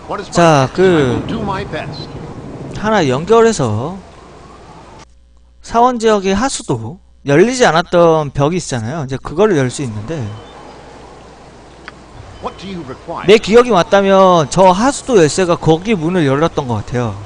자, 하나 연결해서 사원 지역의 하수도 열리지 않았던 벽이 있잖아요. 이제 그거를 열 수 있는데, 내 기억이 맞다면 저 하수도 열쇠가 거기 문을 열었던 것 같아요.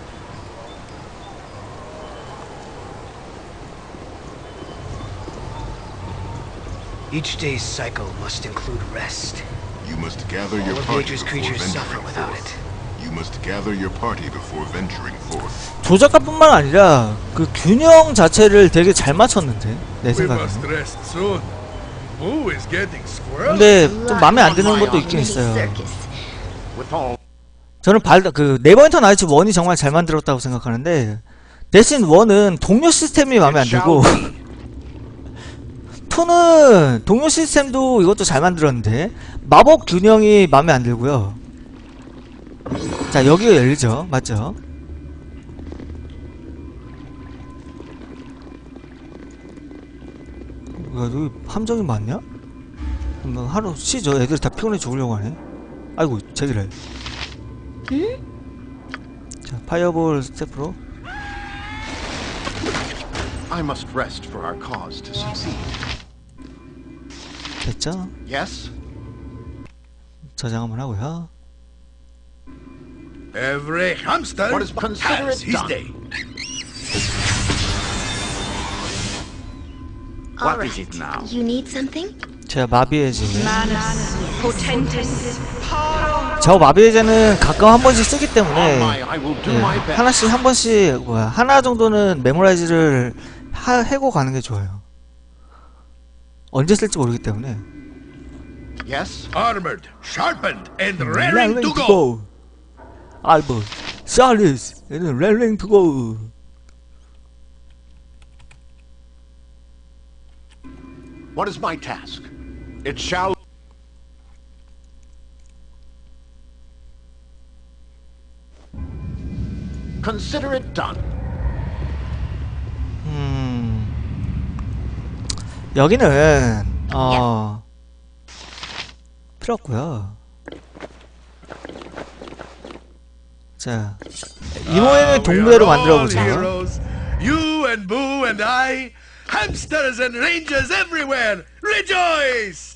Each day's cycle must include rest. You must gather your All of party nature's before creatures suffer venturing without forth. it. You must gather your party before venturing forth. 조작가뿐만 아니라 그 균형 자체를 되게 잘 맞췄는데, 내 생각에는. 근데 좀 마음에 안 드는 것도 있긴 있어요. 저는 네버윈터 나이츠 1이 정말 잘 만들었다고 생각하는데, 대신 1은 동료 시스템이 마음에 안 들고 2는 동료 시스템도 이것도 잘 만들었는데 마법 균형이 마음에 안 들고요. 자, 여기가 열리죠. 맞죠? 여기 함정이 많냐? 그럼 하루 쉬죠. 애들이 다 피곤해 죽으려고 하네. 아이고, 제기를. 자, 파이어볼 스텝으로. I must rest for our cause to succeed. 됐죠? Yes? 저장 한번 하고요. Every hamster What is consider has it his done? day. What is it now? You need something? 제가 마비해제. Manus, Potentis, Paro. 저 마비해제는 가끔 한 번씩 쓰기 On 때문에 my, I will do my best. 하나씩 한 번씩 하나 정도는 메모라이즈를 해고 가는 게 좋아요. 언제 쓸지 모르기 때문에. Yes? Armored, sharpened, and raring to go. go. 알버, 샬리스, 얘는 raring to go. What is my task? It shall... Consider it done. 여기는 필요 없고요. 자, 이모의 동료로 만들어보자. You and Boo and I, hamsters and rangers everywhere, rejoice!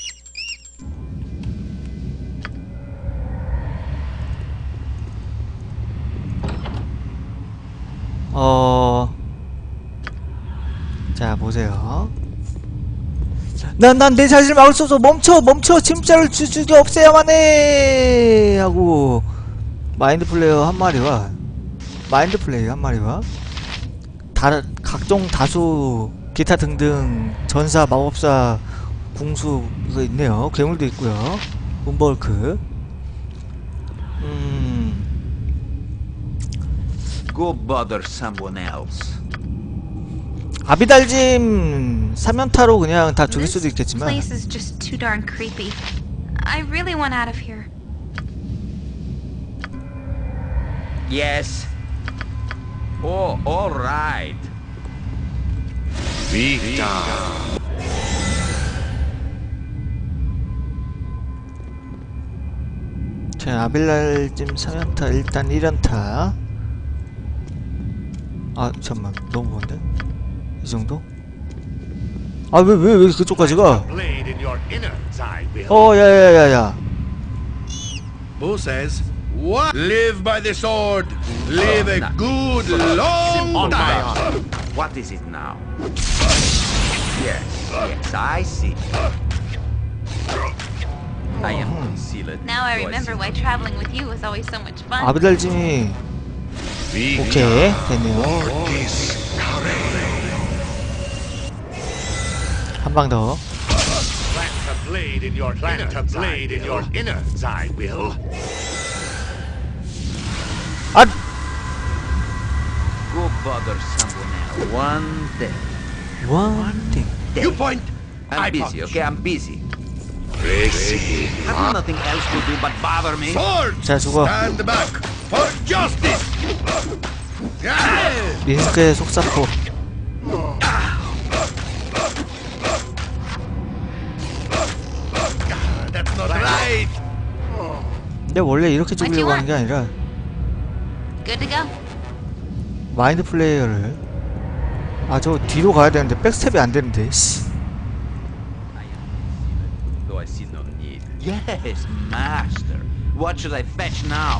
자, 보세요. 난 내 자신을 막을 수 없어. 멈춰. 침자를 주주게 없애야만 해. 하고 마인드 플레이어 한 마리와 다른 각종 다수 기타 등등 전사, 마법사, 궁수 이거 있네요. 괴물도 있고요. 문벌크. Go bother someone else. 아비달짐 3연타로 그냥 다 죽일 수도 This 있겠지만 place is just too darn creepy. I really want out of here. Yes. Oh, all right. 자, 아빌달짐 3연타 일단 1연타. 아, 잠깐만. 너무 먼데? 이 정도? 아, 왜 그쪽까지 가? 야야야야야. Boo says, what? Live by the sword. Live a good long On my time. honor. What is it now? Yes, I see. I am concealed. Now I remember why traveling with you was always so much fun. 아비달짐이 오케이 됐네요. 한 방 더. Plant a blade in your innards, I will. 아, Go bother someone else. One thing. 원팅. You point. I I'm busy, punch. okay? I'm busy. Have you nothing else to do but bother me? Sword. 자, 죽어. Stand back for justice. Yeah. 민스크의 속사포. That's not right. 내가 원래 이렇게 죽이려고 하는 게 아니라 Good to go. 마인드 플레이어를 저 뒤로 가야 되는데 백스텝이 안 되는데 씨. Though I see no need. Yes, master. What should I fetch now?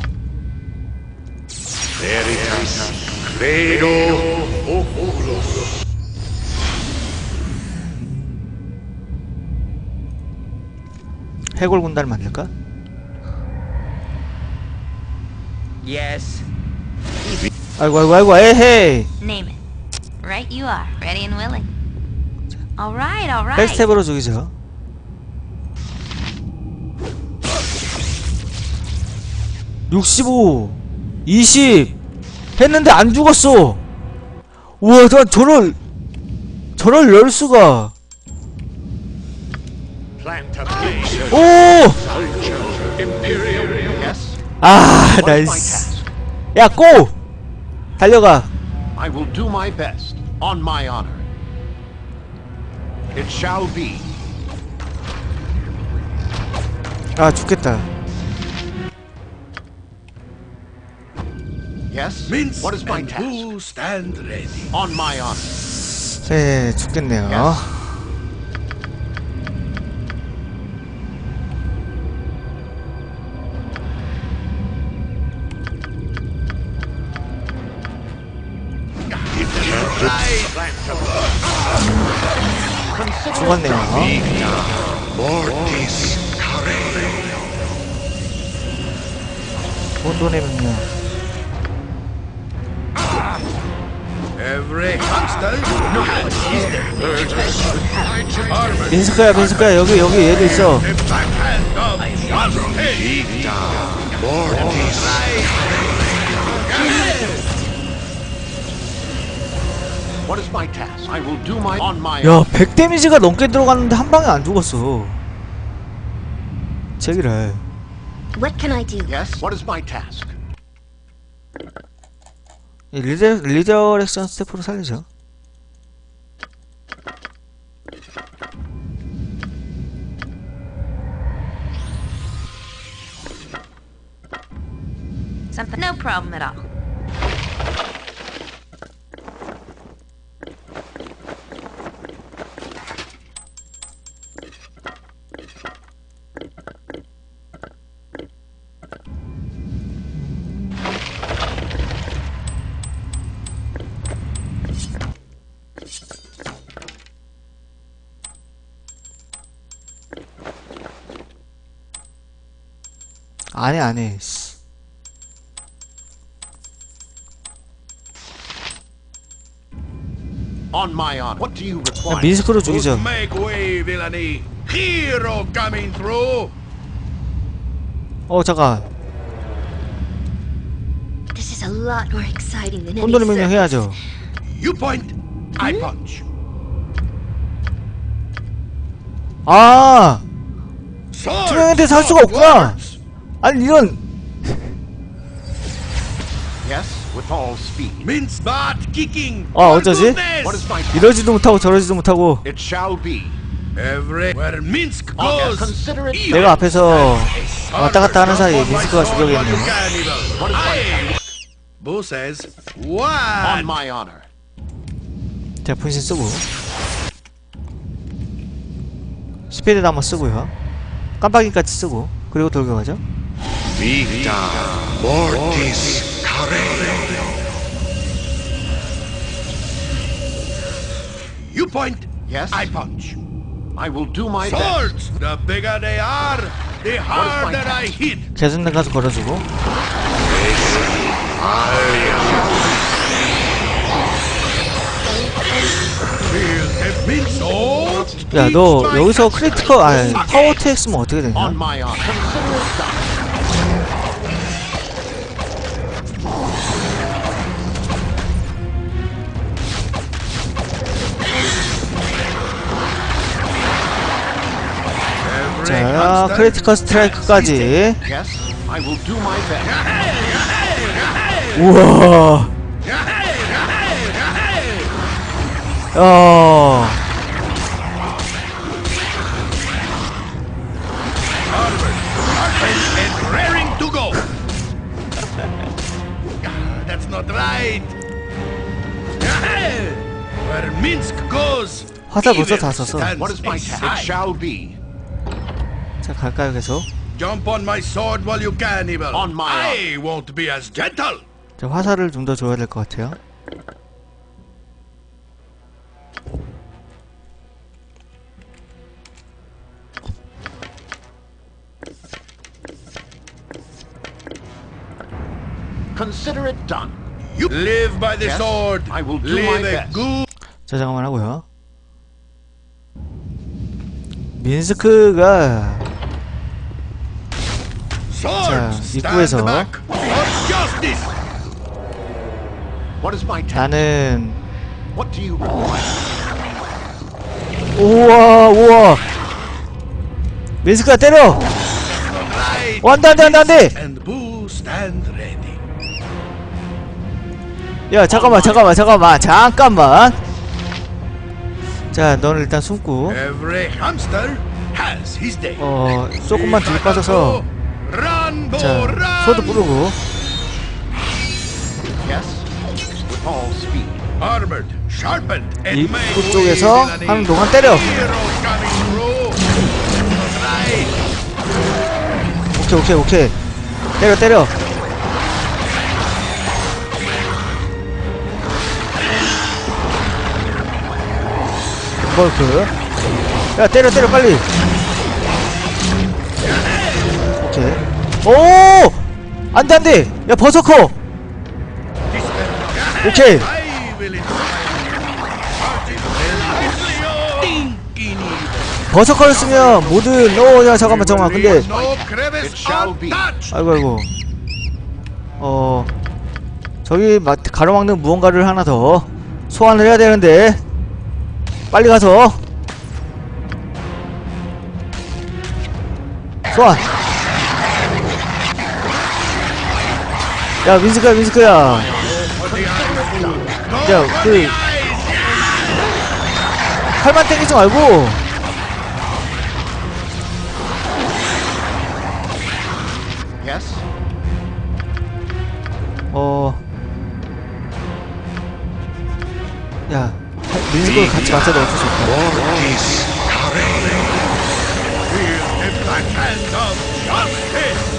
Veritas Credo Oculos. 해골 군단을 만들까? Yes. 아이고 에헤이. Name it. Right you are. Ready and willing. All right. 백스텝으로 죽이죠. (65) 20 했는데 안 죽었어. 우와, 나 저럴 열 수가. Plant a blade. 오! Imperial. Yes. 나이스. 야, 고! 달려가. I will do my best, on my honor. It shall be. 죽겠다. Yes? Minsk What is my and task? Boo stand ready. On my honor. 네, 죽겠네요. Yes. 죽었네요. Mortis 혼돈의 명령. Every constant. 민스카야, 여기 얘도 있어. The backhand of justice. What is my task? I will do my on my 야, 100 데미지가 넘게 들어갔는데 한 방에 안 죽었어. 제기를. What can I do? Yes? What is my task? 리저렉션 스태프로 살리죠. Something. No problem at all. 안 해. 씨. On my honor. What do you 그냥 require? 민스크로 죽이죠. Make way, villainy. Hero coming through. 잠깐. This is a lot more exciting than any 혼돈의 명령 circus. 해야죠. You point, I punch. Swords 투명한테 살 수가 of 없구나. words. 아니, 이런. Yes? With all speed. Mince butt kicking. 어쩌지? What is my task? 이러지도 못하고 저러지도 못하고. It shall be. Every where Minsk Yes, goes. consider it evil. 내가 앞에서 왔다 갔다 하는 사이에 민스크가 죽여겠네요. What is my task? Boo says, On what? my honor. 제가 분신 쓰고. 스피드도 한번 쓰고요. 깜빡이까지 쓰고. 그리고 돌격하죠. Vita Mortis You point, Yes? I punch. I will do my best. Swords, the bigger they are, the harder task? I hit. 개선된 가서 걸어주고. Feel the Minsk sword. 야, 너 여기서 크리티컬, 파워 어택 쓰면 어떻게 되냐? On my honor. Consider it done. Every 자, constant. 크리티컬 스트라이크까지. Yes? I will do my best. 우와. And raring to not right. Where Minsk goes, 화살 벌써 evil 다 썼어. stands What is my task? It aside. shall be. 자, 갈까요, 계속? Jump on my sword while you can, evil. On my I won't be as gentle. 자, 화살을 좀 더 줘야 될 것 같아요. Consider it done. You live by the Yes, sword. I will do live my a best. good. 자, 잠깐만 하고요. 민스크가 Swords, 입구에서 stand back for justice. What is my task? 나는 What do you require? 우와 민스크가 때려. Right. 안돼. And Boo stand ready. 야, 잠깐만. 자, 너는 일단 숨고. Every hamster has his day. 조금만 뒤로 빠져서. Run, Boo, 자, run. 소드 뿌리고. Yes, with all speed. Armored, sharpened, and made 입구 쪽에서 with 하는 동안 때려. Heroes coming through. Right. 오케이. 때려. 볼크. 야, 때려 빨리. 오케이. 오! 안돼. 야, 버서커. 오케이. I will 버서커를 쓰면 모든 야, 잠깐만. 근데 No crevice It shall be. untouched. 아이고. 저기 가로막는 무언가를 하나 더 소환을 해야 되는데 빨리 가서 소환. 야, 민스크야. 야, 팔만 땡기지 말고. Yes. 야, 민스크를 같이 맞춰도 어쩔 수 없다. The black hand of justice.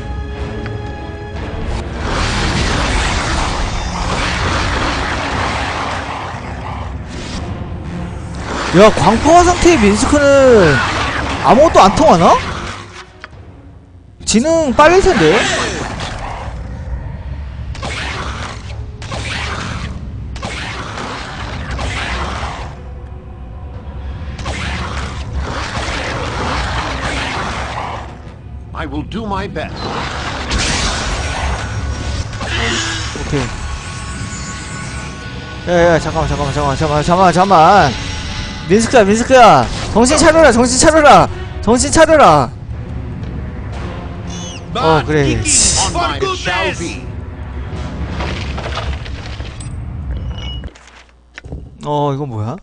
야, 광포화 상태의 민스크는 아무것도 안 통하나? 지능 빨릴 텐데. I will do my best. 오케이. 야, 잠깐만. 민스크야. 정신 차려라. 그래. Kicking On for my it shall goodness. be. 이건 뭐야?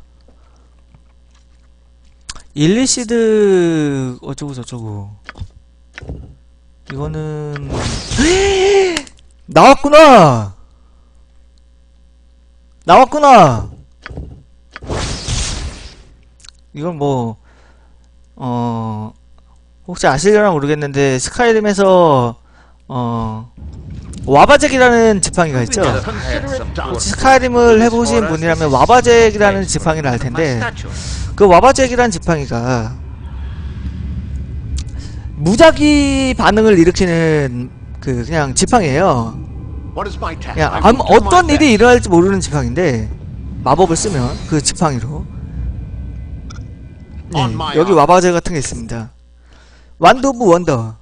일리시드 어쩌고 이거는 나왔구나. 이건 뭐 혹시 아시려나 모르겠는데 스카이림에서 와바잭이라는 지팡이가 있죠. Consider it done. 스카이림을 해보신 분이라면 와바잭이라는 지팡이를 알 텐데, 그 와바잭이라는 지팡이가 무작위 반응을 일으키는 그냥 지팡이에요. What is my task? 그냥 I will do my 어떤 일이 best. 일어날지 모르는 지팡인데 마법을 쓰면 그 지팡이로 On my 여기 와바제 같은 게 있습니다. 완드 오브 원더.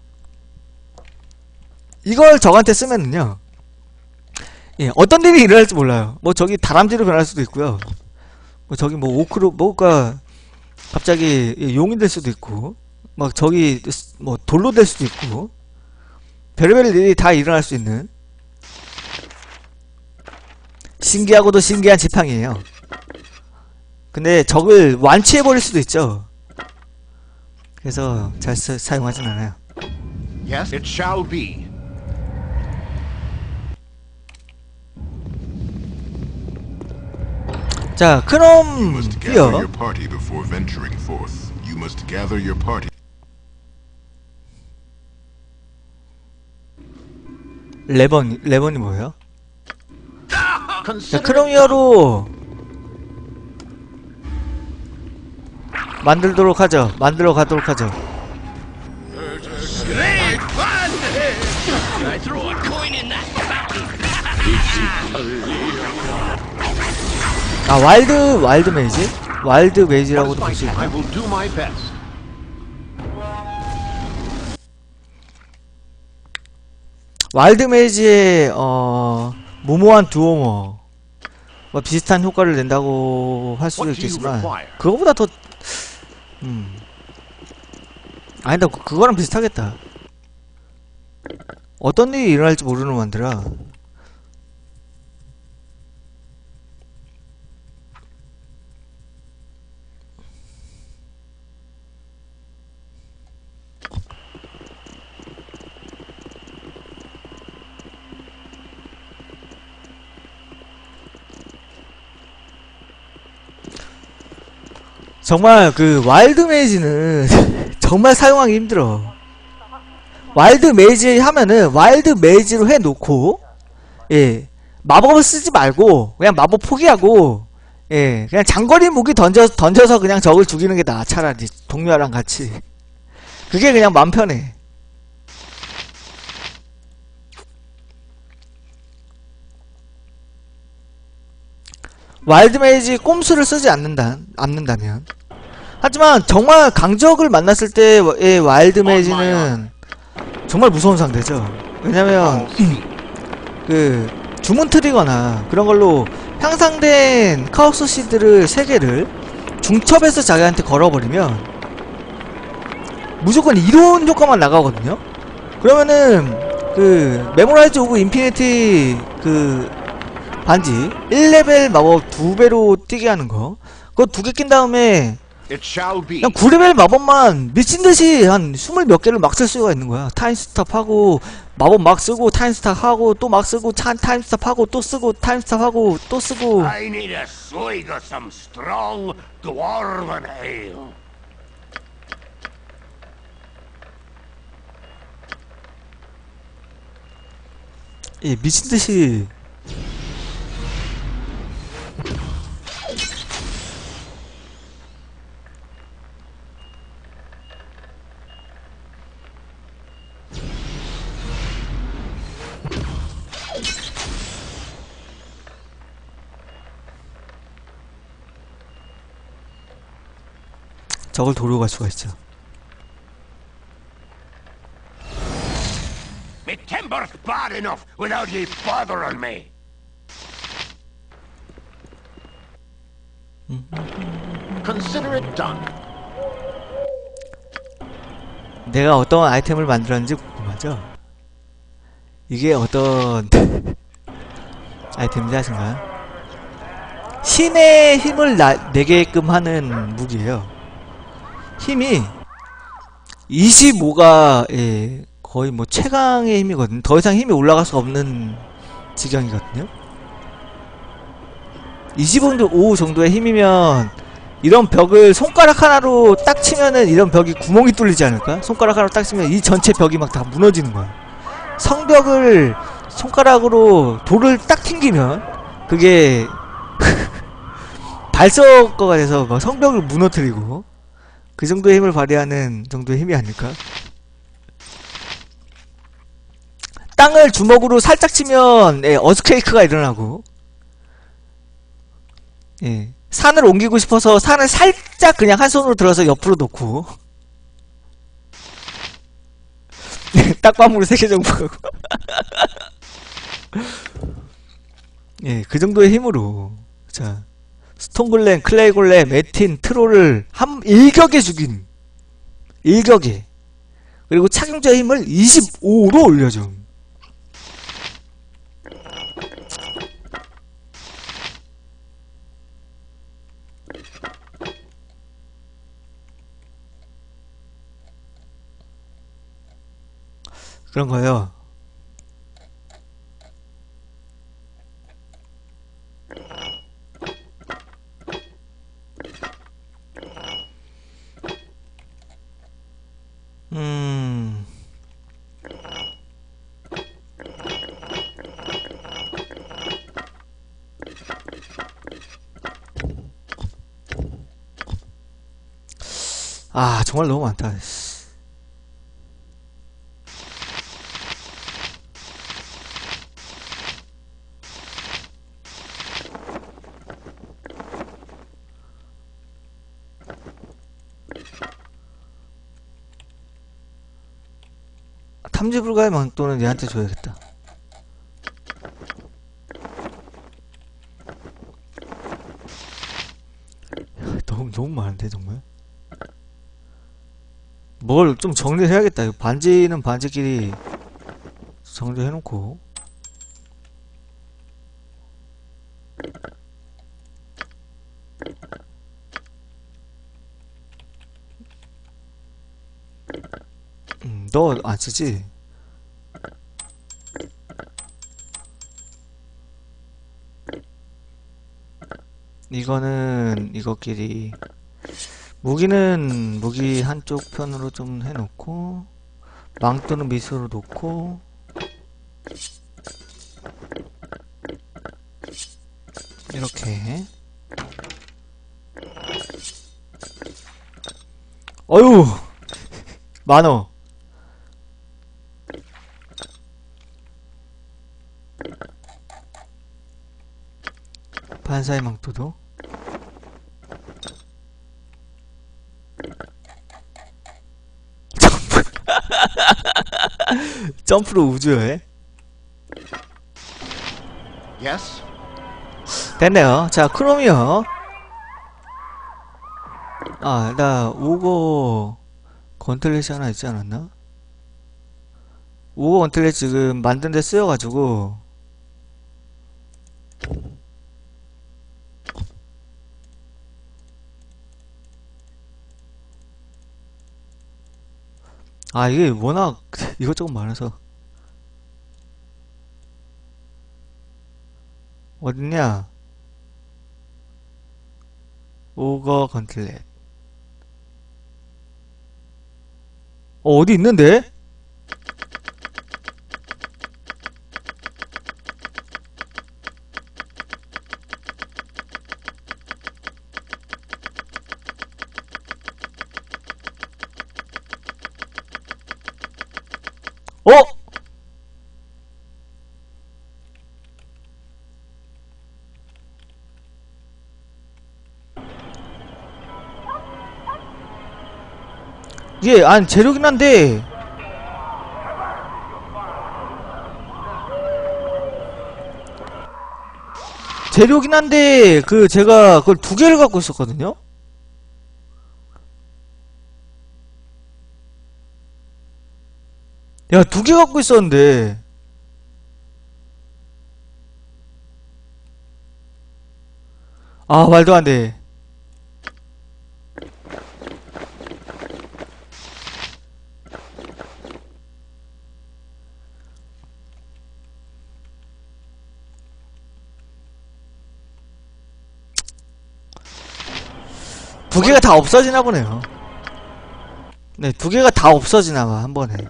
이걸 적한테 쓰면은요, 어떤 일이 일어날지 몰라요. 뭐 저기 다람쥐로 변할 수도 있고요, 뭐 저기 뭐 오크로 뭐가 갑자기 용이 될 수도 있고, 막 저기 뭐 돌로 될 수도 있고, 별의별 일이 다 일어날 수 있는 신기하고도 신기한 지팡이에요. 근데 적을 완치해버릴 수도 있죠. 그래서 잘 사용하진 않아요. Yes, it shall be. 자, You 크롬 must gather 휘어. your party before venturing forth. You must gather your party. 레번이 뭐예요? 자, Consider 크롬 휘어로 만들도록 하죠. 만들어 가도록 하죠. Great fun! Can I throw a coin in that 아, 와일드 메이지? 와일드 메이지라고도 볼 수 I 있나? will do my best. 와일드 메이지의 무모한 두오머 뭐 비슷한 효과를 낸다고 할 수도 What do you 있겠지만 require? 그거보다 더 아니다, 그거랑 비슷하겠다. 어떤 일이 일어날지 모르는 만들아. 정말 그 와일드 메이지는 정말 사용하기 힘들어. 와일드 메이지 하면은 와일드 메이지로 해놓고, 예, 마법을 쓰지 말고 그냥 마법 포기하고, 예, 그냥 장거리 무기 던져서 그냥 적을 죽이는 게 나아. 차라리 동료랑 같이. 그게 그냥 맘 편해. 와일드 메이지 꼼수를 쓰지 않는다면. 하지만 정말 강적을 만났을 때의 와일드 메이지는 정말 무서운 상대죠. 왜냐면 그 주문 트리거나 그런 걸로 향상된 카오스 시드를 3개를 중첩해서 자기한테 걸어버리면 무조건 이론 효과만 나가거든요. 그러면은 그 메모라이즈 오브 인피니티 그 반지 1레벨 마법 2배로 뛰게 하는 거, 그거 2개 낀 다음에 It shall be. 그냥 9레벨 마법만 미친듯이 한 20 몇 개를 막 쓸 수가 있는 거야. 타임스탑 하고 마법 막 쓰고 타임스탑 하고 또 막 쓰고 타임스탑 하고 또 쓰고 타임스탑 하고 또 쓰고. I need a swig of some strong dwarven ale. 예, 미친듯이. 저걸 도로 갈 수가 있죠. Me timber's bad enough without ye bothering me. Consider it done. 내가 어떤 아이템을 만들었는지 궁금하죠? 이게 어떤 아이템인지 아신가요? 신의 힘을 내게끔 하는 무기예요. 힘이 25가, 예, 거의 뭐 최강의 힘이거든요. 더 이상 힘이 올라갈 수 없는 지경이거든요. 25 정도의 힘이면 이런 벽을 손가락 하나로 딱 치면은 이런 벽이 구멍이 뚫리지 않을까? 손가락 하나로 딱 치면 이 전체 벽이 막 다 무너지는 거야. 성벽을 손가락으로 돌을 딱 튕기면 그게 발석거가 돼서 막 성벽을 무너뜨리고, 그 정도의 힘을 발휘하는 정도의 힘이 아닐까? 땅을 주먹으로 살짝 치면, 예, 어스케이크가 일어나고, 예, 산을 옮기고 싶어서 산을 살짝 그냥 한 손으로 들어서 옆으로 놓고 딱밤으로 3개 정도 하고 예, 그 정도의 힘으로, 자, 스톤골렘, 클레이골렘, 에틴, 트롤을 일격에 죽인, 일격에, 그리고 착용자의 힘을 25로 올려줘. 그런 거예요. 아 정말 너무 많다. 씨. 탐지 불가의 망토는 얘한테 줘야겠다. 야, 너무 많은데 정말. 뭘 좀 정리를 해야겠다. 이거 반지는 반지끼리 정리해놓고. 너 안 쓰지? 이거는 이거끼리 무기는 무기 한쪽 편으로 좀 해놓고 망토는 밑으로 놓고 이렇게. 어휴 많어. 반사의 망토도 점프로 우주여해? Yes? 됐네요. 자, 크롬이요. 아, 나 오거 건틀렛이 하나 있지 않았나? 오거 건틀렛 지금 만든 데 쓰여가지고 아 이게 워낙 이것저것 많아서. 어딨냐? 오거 건틀렛. 어디 있는데? 어? 예, 아니 재료긴 한데 그 제가 그걸 2개를 갖고 있었거든요? 야, 2개 갖고 있었는데 아 말도 안 돼. 두 개가 다 없어지나 보네요. 네, 2개가 다 없어지나 봐, 한 번에.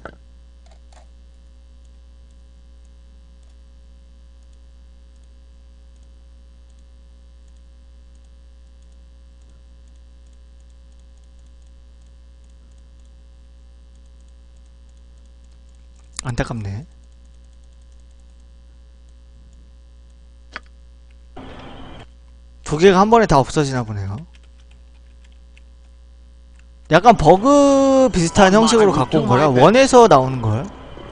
안타깝네. 두 개가 한 번에 다 없어지나 보네요. 약간 버그 비슷한 형식으로 갖고 온 거라 원에서 나오는 걸.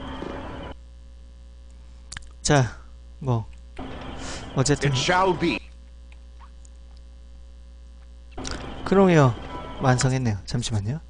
자, 뭐 어쨌든 It shall be. 크롬이요 완성했네요. 잠시만요.